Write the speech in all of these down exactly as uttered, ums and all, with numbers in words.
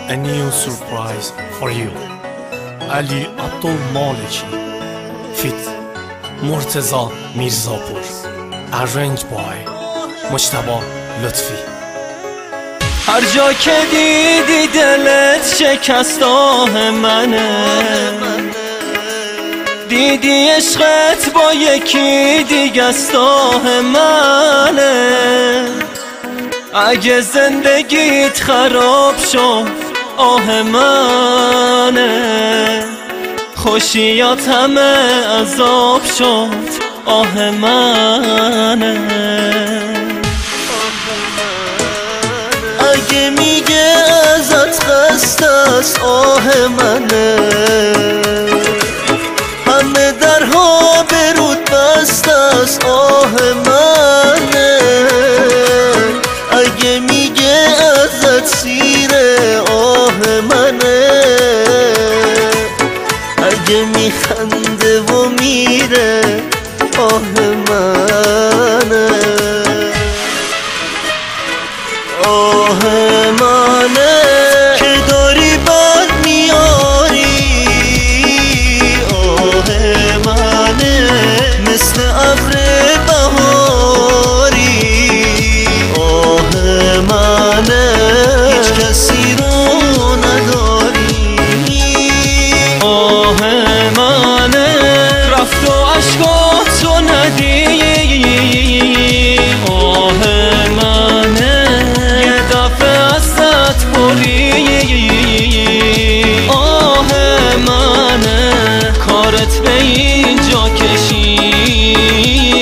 a new surprise for you. علی عبدالمالکی feat. مرتضی میرزاپور. Arranged by مجتبی لطفی. هر جا که دیدی دلت شکست آه منه، دیدی عشقت با یکی دیگه است آه منه. اگه زندگیت خراب شد آه منه، خوشیات همه عذاب شد آه منه. اگه میگه ازت خسته است آه منه، همه درها به رود بسته است آه منه. اگه میگه ازت سیره آه منه، اگه میخنده و میره آه منه. آه منه که داری بد میاری، آه منه مثل ابر بهاری، آه منه هیچ کسی رو نداری. آه منه رفت و عشقاتو ندید، آه منه یه دفعه ازت برید، آه منه کارت به اینجا کشید.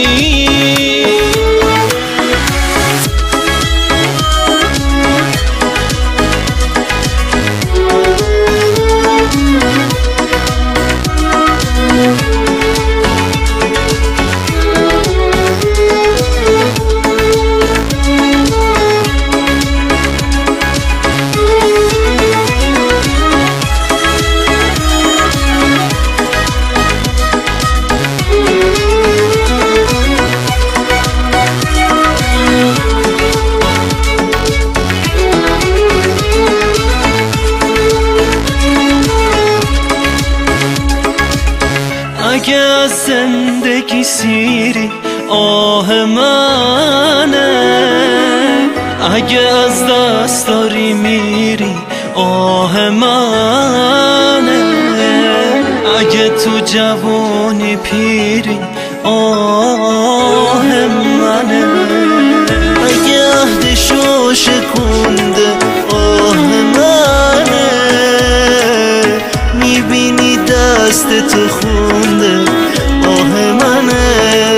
اگه از زندگی سیری آه منه، اگه از دست داری میری آه منه، اگه تو جوانی پیری آه منه، اگه عهدشو شکونده آه منه، میبینی دست تو خونده آه منه،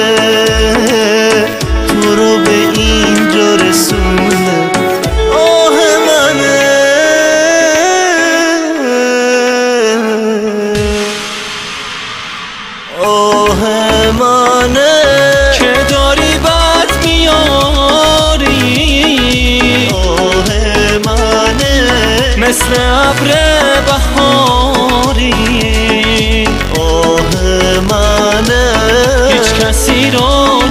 تو رو به اینجا رسونده آه منه. آه منه که داری بد میاری، آه منه مثل ابر بهاری، آه منه هیچ کسی رو